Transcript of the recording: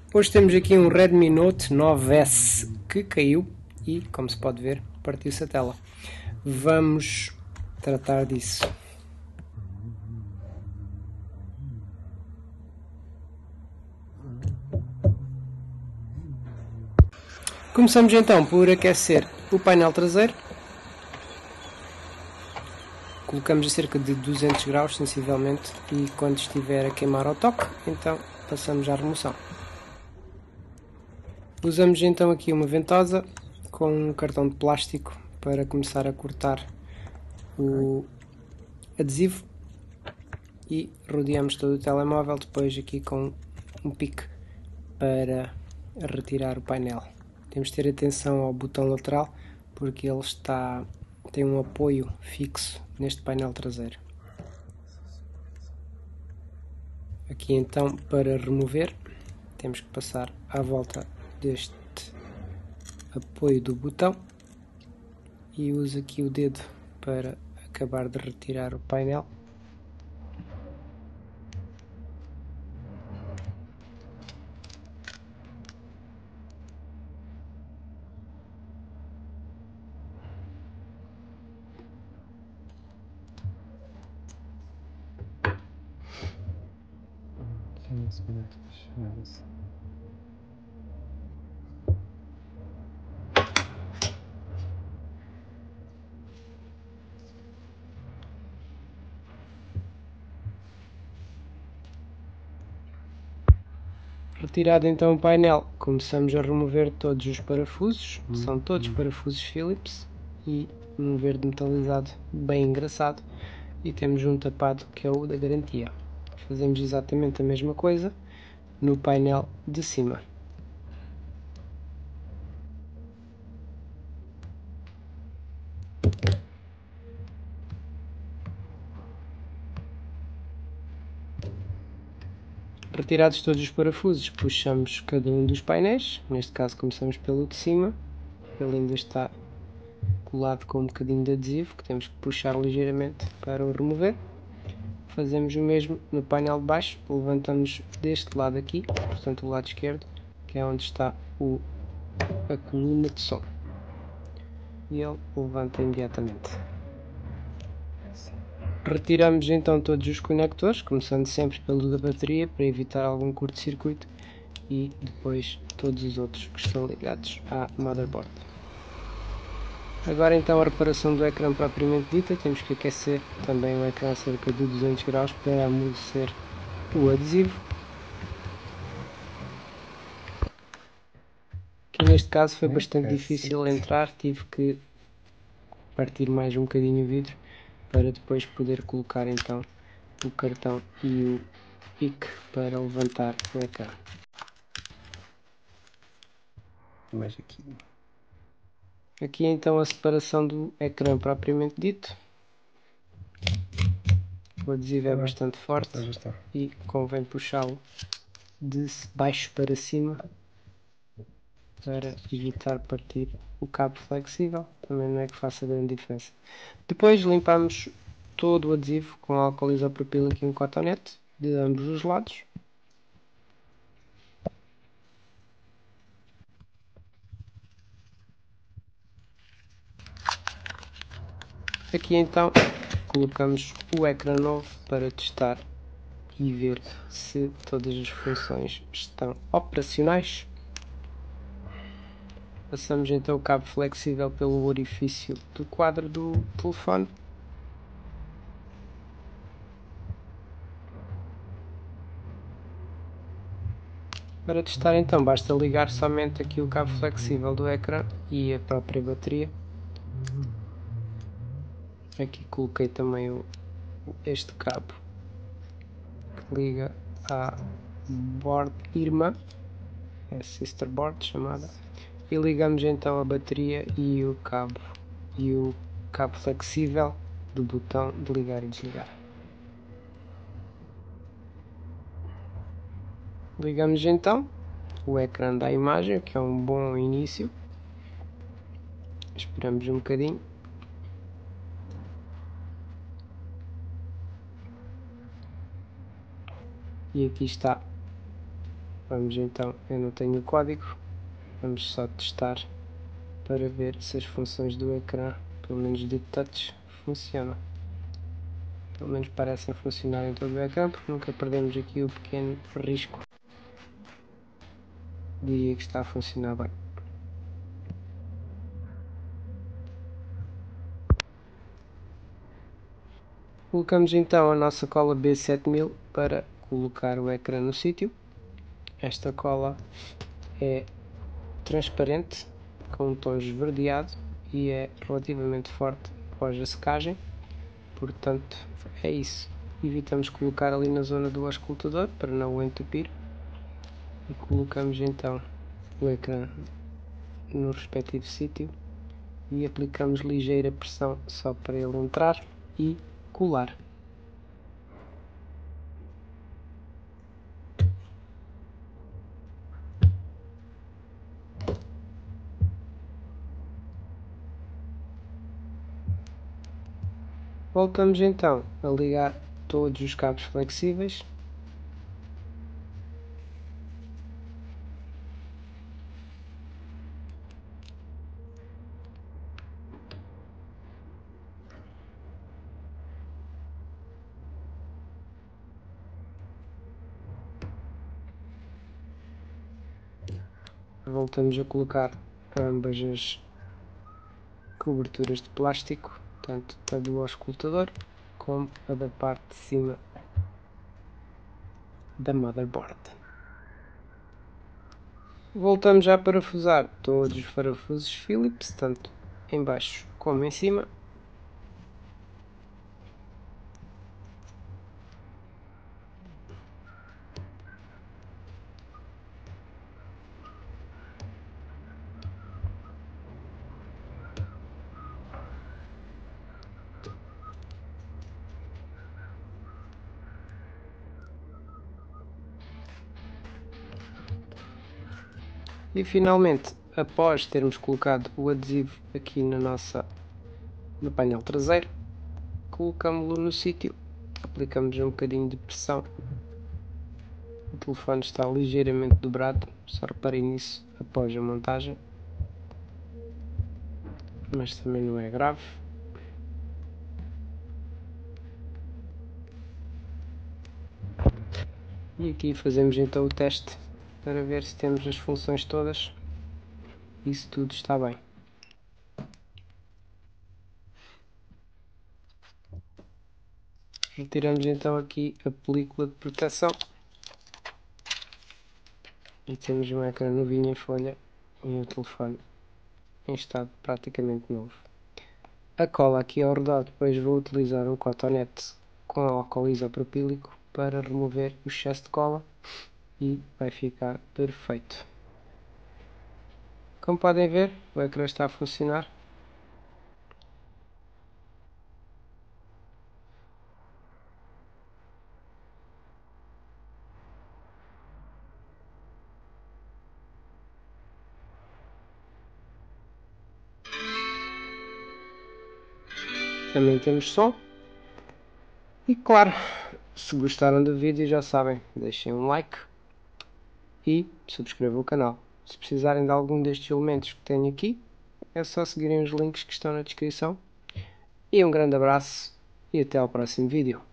Hoje temos aqui um Redmi Note 9S que caiu e, como se pode ver, partiu-se a tela. Vamos tratar disso. Começamos então por aquecer o painel traseiro. Colocamos a cerca de 200 graus sensivelmente e quando estiver a queimar ao toque, então passamos à remoção. Usamos então aqui uma ventosa com um cartão de plástico para começar a cortar o adesivo e rodeamos todo o telemóvel depois aqui com um pique para retirar o painel. Temos de ter atenção ao botão lateral porque ele tem um apoio fixo neste painel traseiro. Aqui então, para remover, temos que passar à volta deste apoio do botão e uso aqui o dedo para acabar de retirar o painel. Retirado então o painel, começamos a remover todos os parafusos, são todos parafusos Phillips e um verde metalizado bem engraçado, e temos um tapado que é o da garantia. Fazemos exatamente a mesma coisa no painel de cima. Retirados todos os parafusos, puxamos cada um dos painéis, neste caso começamos pelo de cima, ele ainda está colado com um bocadinho de adesivo que temos que puxar ligeiramente para o remover. Fazemos o mesmo no painel de baixo, levantamos deste lado aqui, portanto o lado esquerdo, que é onde está a coluna de som, e ele levanta imediatamente. Retiramos então todos os conectores, começando sempre pelo da bateria para evitar algum curto-circuito, e depois todos os outros que estão ligados à motherboard. Agora então a reparação do ecrã propriamente dita, temos que aquecer também o ecrã a cerca de 200 graus para amolecer o adesivo. Que neste caso foi bastante difícil entrar, tive que partir mais um bocadinho o vidro para depois poder colocar então o cartão e o pique para levantar o ecrã. Mais aqui então a separação do ecrã propriamente dito. O adesivo é bastante forte e convém puxá-lo de baixo para cima para evitar partir o cabo flexível, também não é que faça grande diferença. Depois limpamos todo o adesivo com álcool isopropílico e um cotonete de ambos os lados. Aqui então colocamos o ecrã novo para testar e ver se todas as funções estão operacionais. Passamos então o cabo flexível pelo orifício do quadro do telefone. Para testar então basta ligar somente aqui o cabo flexível do ecrã e a própria bateria. Aqui coloquei também este cabo que liga à board irmã, é sister board chamada, e ligamos então a bateria e o cabo flexível do botão de ligar e desligar. Ligamos então o ecrã da imagem, que é um bom início. Esperamos um bocadinho. E aqui está Vamos então, eu não tenho o código, vamos só testar para ver se as funções do ecrã, pelo menos de touch, funcionam. Pelo menos parecem funcionar em todo o ecrã, porque nunca perdemos aqui o pequeno risco. Diria que está a funcionar bem. Colocamos então a nossa cola B7000 para colocar o ecrã no sítio. Esta cola é transparente, com um tom esverdeado e é relativamente forte após a secagem, portanto é isso. Evitamos colocar ali na zona do auscultador para não o entupir e colocamos então o ecrã no respectivo sítio e aplicamos ligeira pressão só para ele entrar e colar. Voltamos então a ligar todos os cabos flexíveis. Voltamos a colocar ambas as coberturas de plástico, tanto a do auscultador como a da parte de cima da motherboard. Voltamos a parafusar todos os parafusos Phillips, tanto em baixo como em cima. E finalmente, após termos colocado o adesivo aqui no painel traseiro, colocamos-lo no sítio, aplicamos um bocadinho de pressão. O telefone está ligeiramente dobrado, só reparem nisso após a montagem, mas também não é grave. E aqui fazemos então o teste para ver se temos as funções todas e se tudo está bem. Retiramos então aqui a película de proteção e temos um ecrã novinho em folha e o telefone em estado praticamente novo. A cola aqui ao redor, depois vou utilizar um cotonete com álcool isopropílico para remover o excesso de cola e vai ficar perfeito. Como podem ver, o ecrã está a funcionar. Também temos som. E claro, se gostaram do vídeo já sabem, deixem um like e subscrevam o canal. Se precisarem de algum destes elementos que tenho aqui, é só seguirem os links que estão na descrição. E um grande abraço e até ao próximo vídeo.